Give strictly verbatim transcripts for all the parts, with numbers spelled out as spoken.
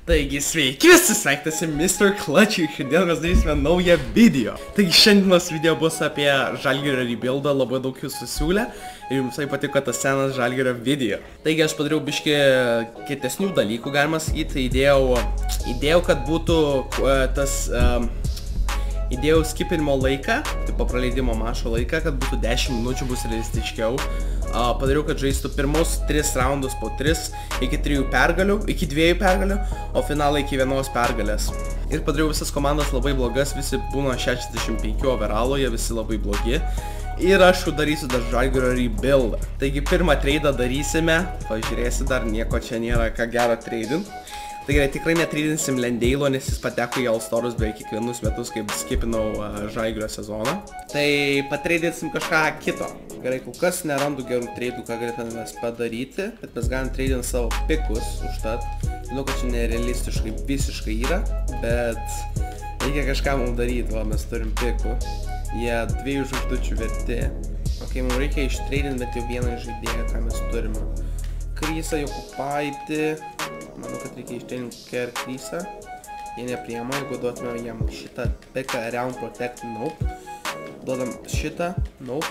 Taigi sveiki visi, sveiktasi mister Clutch ir šiandien mes darysime naują video. Taigi šiandienos video bus apie Žalgirio rebuildą, labai daug jūsų siūlė ir jums tai patiko tas senas Žalgirio video. Taigi aš padariau biški kietesnių dalykų, galima sakyti, įdėjau, įdėjau kad būtų uh, tas, um, įdėjau skipinimo laiką, tipo praleidimo mašo laiką, kad būtų dešimt minučių, bus realistiškiau. Uh, padariau, kad žaistų pirmus tris raundus po tris, iki trijų pergalių, iki dviejų pergalių, o finalą iki vienos pergalės. Ir padariau visas komandas labai blogas, visi būna šešiasdešimt penki overallo, jie visi labai blogi. Ir aš darysiu dar Žalgirio rebuildą. Taigi pirmą treidą darysime, pažiūrėsi, dar nieko čia nėra ką gero treidint. Tai gerai, tikrai netreidinsim Lendeilo, nes jis pateko į All-Starus beveik kiekvienus metus, kaip skipinau uh, Žalgirio sezoną. Tai patreidinsim kažką kito. Gerai, kol kas nerandu gerų treidų, ką galėtume mes padaryti, bet mes galim treidinti savo pikus užtat. Žinau, kad čia nerealistiškai visiškai yra, bet reikia kažką mums daryti, va, mes turim pikų. Jie dviejų žvaigždučių verti. Ok, mums reikia ištreidinti, bet jau vieną žaidėją, ką mes turime. Krysą, Jokupaitį. Manau, kad reikia ištreidinti kokią ir Krysą. Jie nepriema, jeigu duotume jam šitą piką Round Protect, nope. Duodam šitą, nope.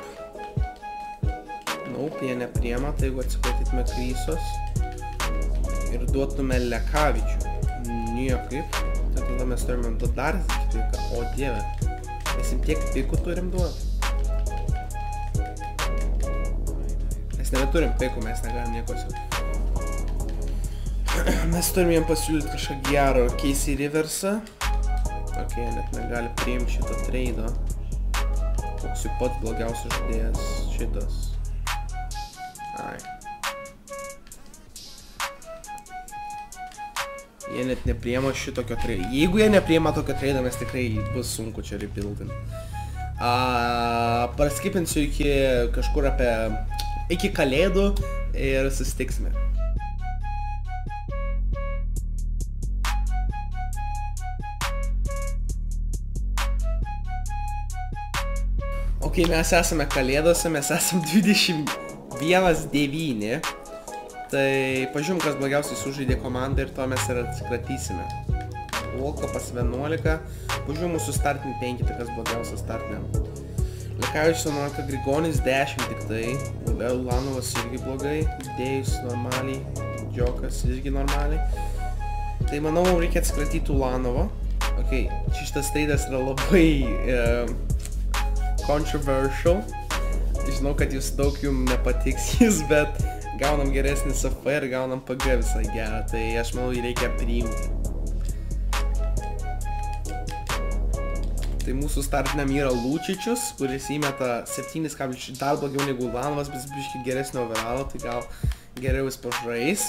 Nope, jie nepriema, tai jeigu atsikratytume Krysos ir duotume Lekavičių, niekaip, tai tada mes turime dar piką, o dieve, mes jim tiek pikų turim duoti. Mes nebeturim pikų, mes negalim nieko siūlyti. Mes turim jam pasiūlyti kažką gero, Casey Riversą. Ok, net negali priimti šito treido. Koks jų pats blogiausias žaidėjas šitas. Ai. Jie net nepriema šitokio treido. Jeigu jie nepriema tokio treido, mes tikrai bus sunku čia rebuildinti. Praskipinsiu iki kažkur apie... iki kalėdų ir susitiksime. Ok, mes esame kalėdose, mes esame dvidešimt vienas devyni. Tai pažiūrėm, kas blogiausiai sužaidė komandą ir to mes ir atsikratysime. Volkopas vienuolika. Pažiūrėm mūsų startinį penki, tai kas blogiausias startiniam. Lekavičius vienuolika, Grigonis dešimt tik tai. Ulanovas irgi blogai. Dėjus normaliai. Džiokas irgi normaliai. Tai manau, reikia atsikratyti Ulanovo. Ok, šitas treidas yra labai... Uh, controversial. Žinau, kad jūs daug jums nepatiks jis, bet gaunam geresnį S F ir gaunam P G visai gerą, tai aš manau, jį reikia priimti. Tai mūsų startiniam yra Lučičius, kuris įmeta septynis kablis šeši, dar blogiau negu Ulanovas, bet biškai geresnio overallo, tai gal geriau jis pažais.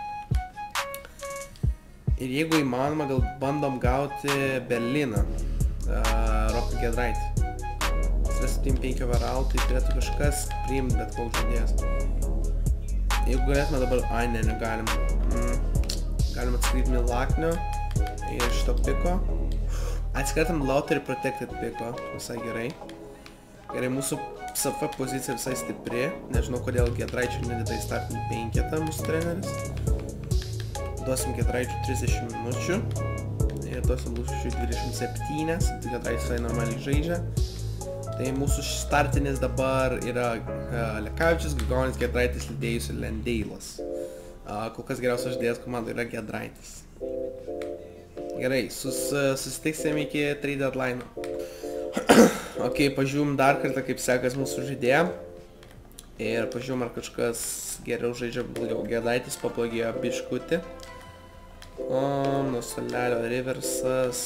Ir jeigu įmanoma, gal bandom gauti Berliną, uh, Roką Giedraitį. septyniasdešimt penki overall, tai turėtų kažkas priimti bet koks žaidėjas. Jeigu galėtume dabar... Ai, ne, negalim. Mm. Galim atskirti Milaknio ir šito piko. Atskirtam Lottery Protected piko, visai gerai. Gerai, mūsų S F pozicija visai stipri. Nežinau, kodėl Giedraičių nedėta į startinį penketą mūsų treneris. Duosim Giedraičių trisdešimt minučių. Ir duosim Lučičiui dvidešimt septynias. Tai Giedraičius visai normaliai žaidžia. Tai mūsų startinis dabar yra uh, Lekavičius, Grigonis, Giedraitis, Lidėjus ir Lendeilas. Uh, kol kas geriausias žaidėjas komandai yra Giedraitis. Gerai, sus, uh, susitiksim iki trade deadline. Ok, pažiūrim dar kartą, kaip sekas mūsų žaidėja. Ir pažiūrim, ar kažkas geriau žaidžia blogiau. Giedraitis pablogėjo biškutį. Um, nuo Solelio Riversas.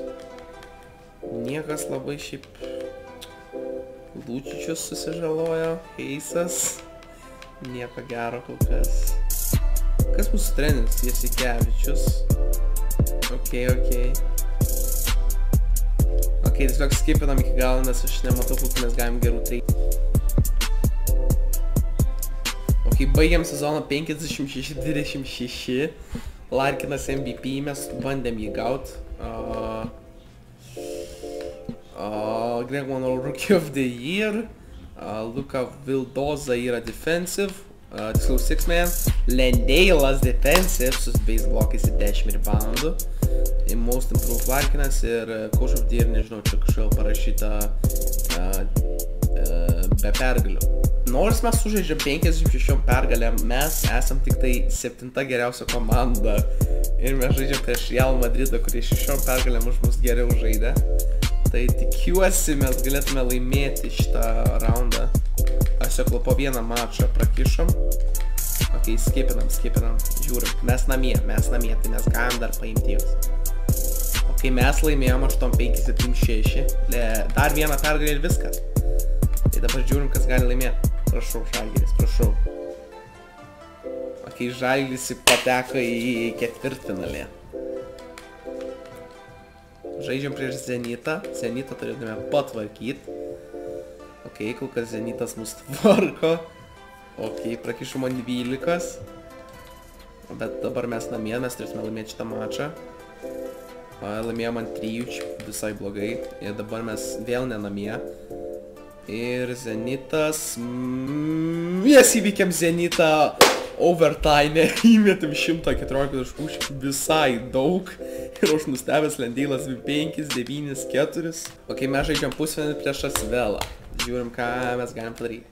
Niekas labai šiaip... Lučičius susižalojo, Heisas, nieko gero kol kas. Kas mūsų treneris? Jasikevičius. Ok, ok. Ok, tiesiog skipinam iki galo, nes aš nematau, kokiu mes galim gerų treidų. Ok, baigiam sezoną penkiasdešimt šeši dvidešimt šeši. Larkinas M V P, mes bandėm jį gaut. Uh, Uh, Greg Monroe Rookie of the Year, uh, Luka Vildoza yra defensive, uh, tiksliau six man, Lendeilas defensive su base blokais ir dešimt reboundų, most improved Larkinas ir uh, coach of the year, nežinau, čia kažkaip parašyta uh, uh, be pergalių. Nors mes sužaidžiam penkiasdešimt šešiom pergalėm, mes esam tik tai septinta geriausia komanda ir mes žaidžiam prieš Real Madridą, kurie šešiom pergalėm už mus geriau žaidė. Tai tikiuosi mes galėtume laimėti šitą raundą. Aš jau po vieną mačą prakišom. Ok, skipinam, skipinam, žiūrim. Mes namie, mes namie, tai mes galim dar paimti juos. Ok, mes laimėjom aštuoni penki septyni šeši. Dar vieną pergalę ir viskas. Tai dabar žiūrim, kas gali laimėti. Prašau, Žalgiris, prašau. Ok, Žalgiris pateko į ketvirtfinalį. Žaidžiam prieš Zenitą. Zenitą turėtume patvarkyti. Ok, kol kas Zenitas mus tvarko. Ok, prakišom ant dvylikos. Bet dabar mes namie, mes turėtume laimėti šitą mačą. Laimėjom ant trijų, visai blogai. Ir dabar mes vėl nenamie. Ir Zenitas... Mes įvykėm Zenitą overtime, įmetėm šimtą keturiolika taškų, visai daug. Ir aš nustebęs Lendeilas penki devyni keturi. Ok, mes žaidžiam pusfinalį prieš Asvelą. Žiūrim, ką mes galim padaryti.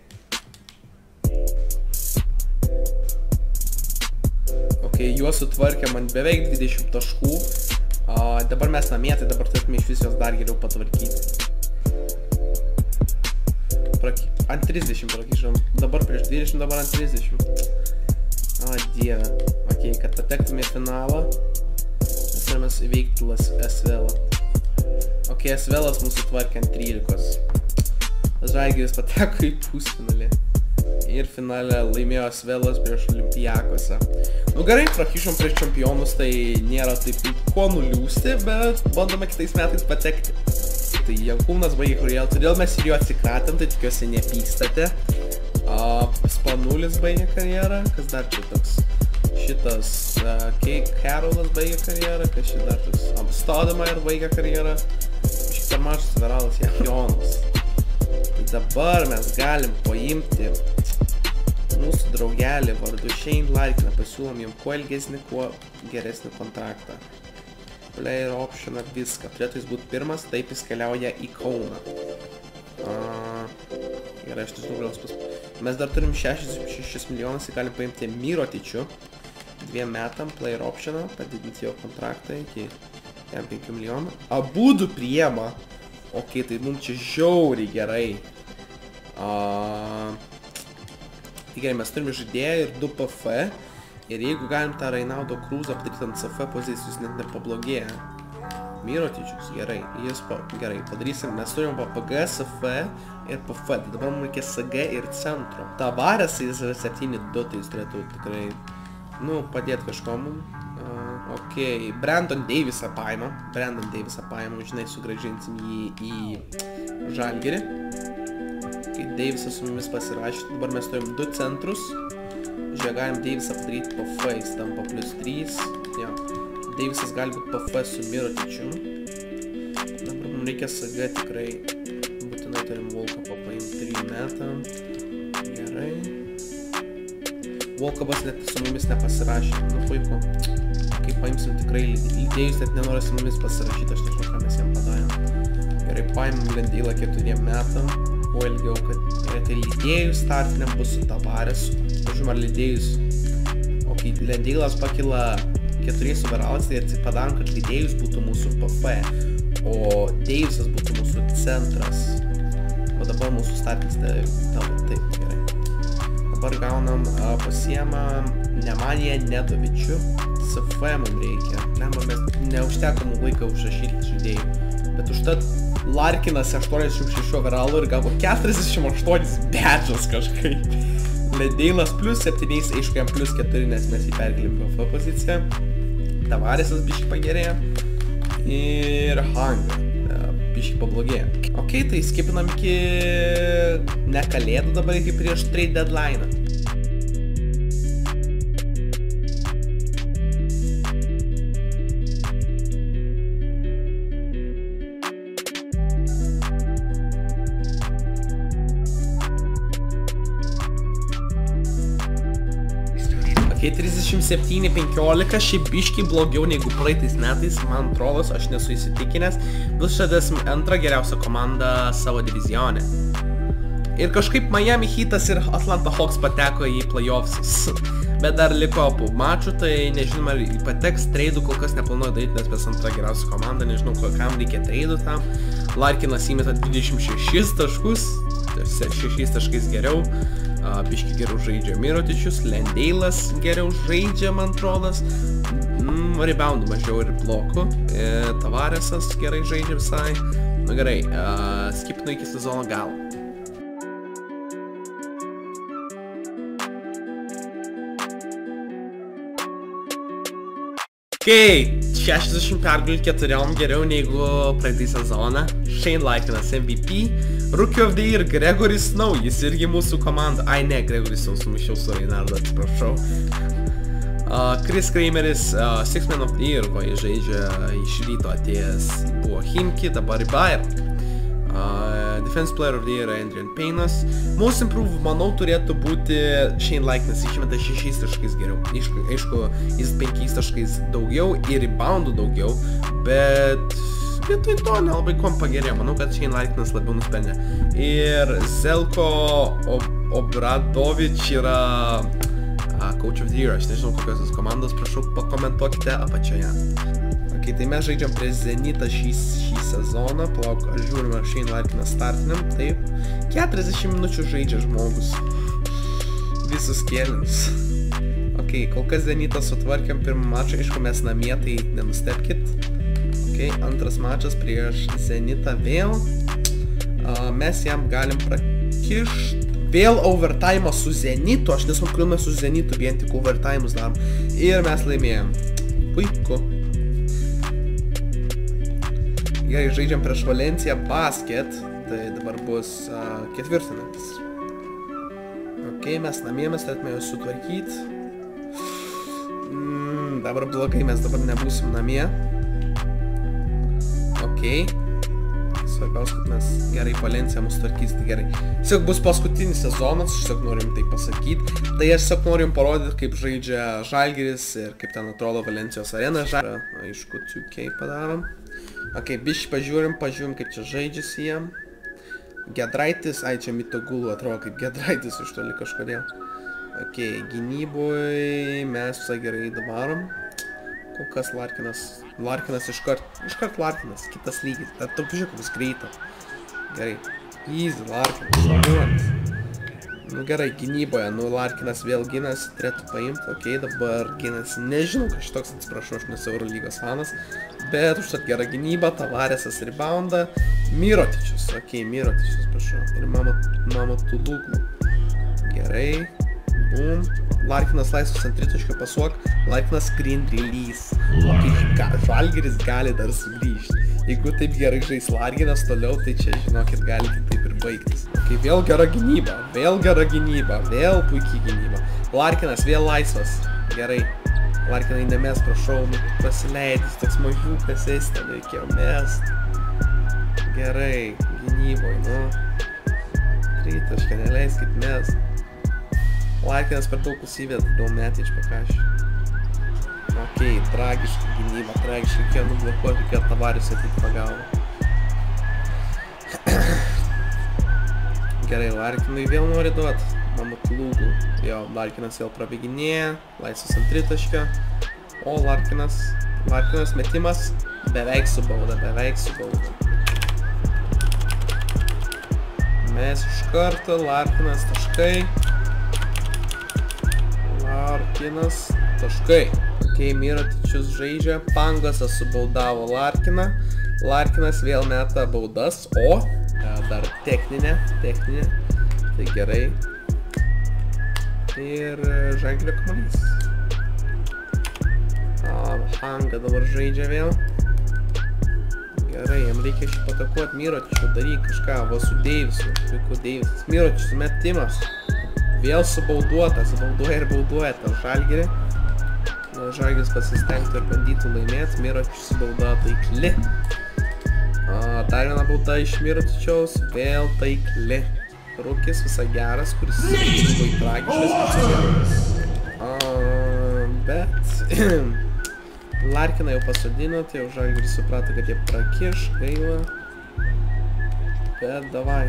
Ok, juos sutvarkėm ant beveik dvidešimt taškų. Uh, dabar mes namie, tai dabar turėtume iš vis juos dar geriau patvarkyti. Praki... Ant trisdešimt prakišom. Dabar prieš dvidešimt, dabar ant trisdešimt. O, dieve. Ok, kad patektume į finalą, mes turime įveikti Asvelą. Ok, Asvelas mūsų tvarkė ant trylikos. Žalgiris pateko į pusfinalį. Ir finale laimėjo Asvelas prieš Olimpijakosą. Nu gerai, prakišom prieš čempionus, tai nėra taip ko nuliūsti, bet bandome kitais metais patekti. Tai Jankūnas baigė karjerą, todėl mes ir jo atsikratėm, tai tikiuosi nepystate. Uh, Spanulis baigė karjerą, kas dar čia toks? Šitas uh, Kate Carolas baigė karjerą, kas čia dar toks? Um, Stoudemire baigė karjerą. Šitą mažas Veralas Jankionas. Tai dabar mes galim paimti mūsų draugelį vardu Shane Larkiną, pasiūlom jam kuo ilgesnį, kuo geresnį kontraktą. Player optioną viską. Turėtų jis būti pirmas, taip jis keliauja į Kauną. Uh, gerai, aš nežinau, gal pas... Mes dar turim šešiasdešimt šešis milijonus ir galim paimti Mirotičių dviem metam player optioną, padidinti jo kontraktą iki penkių milijonų. Abudu priema. Ok, tai mums čia žiauriai gerai. Uh, tai gerai, mes turime žaidėją ir du P F. Ir jeigu galim tą Reinaldo Krūzą padaryti ant C F pozicijos, net nepablogėja. Mirotičius, gerai, jis pa, gerai, padarysim, mes turim P G, S F ir P F, tai dabar mums reikės S G ir centro. Tavares jis yra septyni du, tai jis turėtų tikrai, nu, padėti kažkom. Uh, ok, Brandon Davisą paimam, Brandon Davisą paimam, žinai, sugrąžinsim jį į Žalgirį. Kai Davisas su mumis pasirašė, dabar mes turim du centrus. Žiūrėk, galim Davisą padaryti P F, jis tampa plus trys. Ja. Davisas gali būti P F su Mirotičiu. Dabar mums reikia S G tikrai. Būtinai turim Volkapą paimti trijų metam. Gerai. Volkapas net su mumis nepasirašė. Nu, puiku. Kai paimsim tikrai Lydėjus, net nenori su mumis pasirašyti, aš nežinau, ką mes jam padarėm. Gerai, paimim Lendeilą keturiem metam. Kuo ilgiau, kad tai Lydėjus startiniam bus su Tavaresu. Pažiūrėjom, ar Lydėjus, o kai Lendeilas pakila keturiais overalais, tai ir padarom, kad Lydėjus būtų mūsų P F, o Davisas būtų mūsų centras. O dabar mūsų startinis tavo, taip, gerai. Dabar gaunam, pasiemam Nemanja Nedovičių, S F mums reikia. Lemba, mes neužtekom laiką užrašyti žaidėjų, bet užtat Larkinas aštuoniasdešimt šeši overalų ir gavo keturiasdešimt aštuonis badžas kažkaip. Lendeilas plus septyniais, aišku, jam plus keturi, nes mes jį perkelim P F poziciją. Tavaresas biškį pagerėjo. Ir Hanga biškį pablogėjo. Ok, tai skipinam iki ne kalėdų dabar, iki prieš trade deadline. Ok, trisdešimt septyni penkiolika, šiaip biškiai blogiau negu praeitais metais, man atrodo, aš nesu įsitikinęs, bus šešiasdešimt antra geriausia komanda savo divizione. Ir kažkaip Miami Heatas ir Atlanta Hawks pateko į playoffs, bet dar liko po mačų, tai nežinoma, ar pateks, treidų kol kas neplanuoju daryti, nes mes antra geriausia komanda, nežinau, kam reikia treidų tam. Larkinas įmeta dvidešimt šešis taškus, šešiais taškais geriau. Biški geriau žaidžia Mirotičius, Lendeilas geriau žaidžia, man atrodas, mm, reboundų mažiau ir blokų, e, Tavaresas gerai žaidžia visai, na gerai, uh, skipinu iki sezono galo. Ok, šešiasdešimt pergalių keturiom geriau negu praeitą sezoną, Shane Larkinas M V P, Rookie of the Year, Gregory Snow, jis irgi mūsų komanda. Ai ne, Gregory Snow, sumaišiau su Reinardo, atsiprašau. Uh, Chris Krameris, uh, Six Man of the Year, va, jis žaidžia iš ryto atėjęs, buvo Himki, dabar į Bayern. Uh, Defense Player of the Year, Adrian Paynas. Most Improved, manau, turėtų būti Shane Larkinas, išmeta šešiais taškais geriau. Aišku, aišku, jis penkiais taškais daugiau ir reboundų daugiau, bet vietoj to nelabai kom pagerėjo, manau, kad Shane Larkinas labiau nuspendė. Ir Zelko Obradovič yra uh, Coach of the Year, aš nežinau kokios jis komandos, prašau pakomentuokite apačioje. Ok, tai mes žaidžiam prie Zenitą šį, šį sezoną, palauk, aš žiūrim, ar Shane Larkinas startiniam, taip, keturiasdešimt minučių žaidžia žmogus, visus kėlinius. Ok, kol kas Zenitą sutvarkėm pirmą mačą, aišku, mes namie, tai nenustepkit. Ok, antras mačas prieš Zenitą vėl, uh, mes jam galim prakišt, vėl overtime su Zenitu, aš nesu kodėl mes su Zenitu vien tik overtime'us darom, ir mes laimėjom, puiku. Gerai, žaidžiam prieš Valenciją basket, tai dabar bus uh, ketvirtfinalis. Ok, mes namie, mes turėtume juos sutvarkyti, mm, dabar blogai, mes dabar nebūsim namie. Ok, svarbiausia, kad mes gerai Valenciją mus tvarkys, tai gerai. Tiesiog bus paskutinis sezonas, aš tiesiog norim tai pasakyti. Tai aš tiesiog norim parodyti, kaip žaidžia Žalgiris ir kaip ten atrodo Valencijos arena. Žalgirio, aišku, two K padarom. Ok, biškai pažiūrim, pažiūrim, kaip čia žaidžiasi jiem. Gedraitis, ai čia Mitogulu atrodo kaip Gedraitis iš toli kažkodėl. Ok, gynyboj mes visai gerai dabarom. Kol kas Larkinas, Larkinas iškart, iškart Larkinas, kitas lygis, dar tau pažiūrėk, koks greito. Gerai, easy Larkinas, šaruotis. Nu gerai, gynyboje, nu Larkinas vėl ginasi, turėtų paimti, ok, dabar ginasi, nežinau, kad šitoks, atsiprašau, aš nesu Eurolygos fanas, bet užtat gera gynyba, Tavaresas reboundą, Mirotičius, ok, Mirotičius, prašau, ir Mama Tuluglu. Gerai, boom. Larkinas laisvas ant tritaškio pasuok, Larkinas screen release. Okay, Žalgiris gali dar sugrįžti. Jeigu taip gerai žais Larkinas toliau, tai čia, žinokit, gali taip ir baigtis. Okay, vėl gera gynyba, vėl gera gynyba, vėl puikiai gynyba. Larkinas vėl laisvas. Gerai. Larkinai nemes, prašau, nu pasileidys, toks mažiukas esi, ten reikėjo mest. Gerai, gynyboj, nu. Tritašką, neleiskit mest. Larkinas per daug įsivėtų, daug metį iš pakašį. Ok, tragiška gynyba, tragiška, reikėjo nublokuoti, reikėjo Tavarius ateit pagalbą. Gerai, Larkinui vėl nori duoti, Mama Tuluglu. Jo, Larkinas vėl prabėginėja, laisvas ant tritaškio. O, Larkinas, Larkinas metimas, beveik su bauda, beveik su bauda. Mes iš karto, Larkinas taškai. Larkinas, taškai. Ok, Mirotičius žaidžia, Pangasas subaudavo Larkiną. Larkinas vėl meta baudas, o, dar techninė, techninė, tai gerai. Ir Žalgirio kamuolys. Hanga dabar žaidžia vėl. Gerai, jam reikia šį patakuoti, Mirotičių daryk kažką, va su Deivisu, vaiku Deivisas. Mirotičius metimas. Vėl subauduotas, bauduoja ir bauduoja tą Žalgirį. Žalgiris pasistengtų ir bandytų laimėti, Mirotičius subauda taikli. Dar viena bauda iš Mirotičiaus, vėl taikli. Rūkis visai geras, kuris labai tragiškas. bet Larkiną jau pasodino, tai jau Žalgiris suprato, kad jie prakiš, gaila. Bet davai.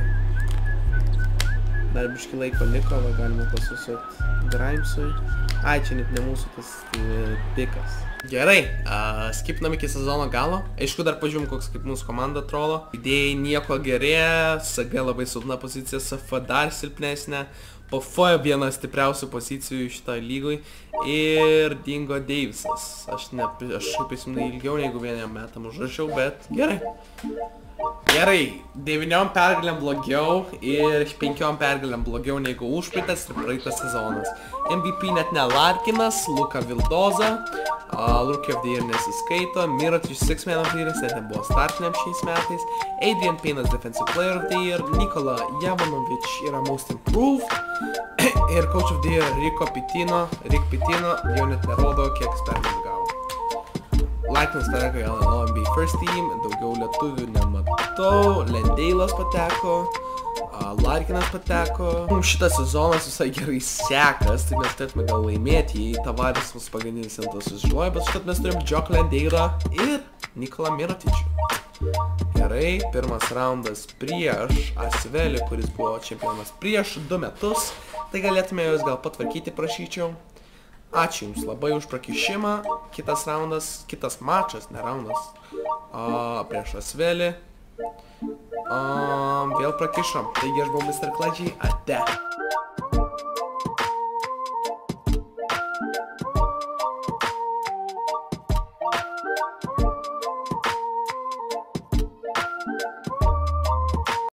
Dar biški laiko liko, va galima pasisuot Grimesui. Ai, čia net ne mūsų tas pikas. Gerai, uh, skipinam iki sezono galo. Aišku, dar pažiūrim, koks kaip mūsų komanda atrodo. Idėjai nieko gerėja, S G labai silpna pozicija, S F dar silpnesnė. P F viena stipriausių pozicijų šitoj lygoj. Ir dingo Davisas. Aš ne, aš kaip įsimnai ilgiau negu vieniem metam užrašiau, bet gerai. Gerai, devyniom pergalėm blogiau ir penkiom pergalėm blogiau negu užpraeitas ir praeitas sezonas. M V P net ne Larkinas, Luka Vildoza, uh, Rookie of the Year nesiskaito, Mirotić Six Man of the Year net nebuvo startiniam šiais metais, Adrian Payne'as Defensive Player of the Year, Nikola Jovanovic yra Most Improved ir Coach of the Year Rico Pitino, Rick Pitino jau net nerodo, kiek jis pergalės gavo. Larkinas pateko į L N B First Team, daugiau lietuvių nematau, Lendeilas pateko, uh, Larkinas pateko. Mums šitas sezonas visai gerai sekas, tai mes turėtume gal laimėti, jei Tavares mus pagrindinį centrą susižuoja, bet šitą mes turim Džok Lendeilą ir Nikola Mirotičių. Gerai, pirmas raundas prieš Asvelį, kuris buvo čempionas prieš du metus, tai galėtume juos gal patvarkyti, prašyčiau. Ačiū Jums labai už prakišimą. Kitas raundas, kitas mačas, ne raundas, a, prieš Asvelį. A, vėl prakišom. Taigi aš buvau mister Kladžiai, ate.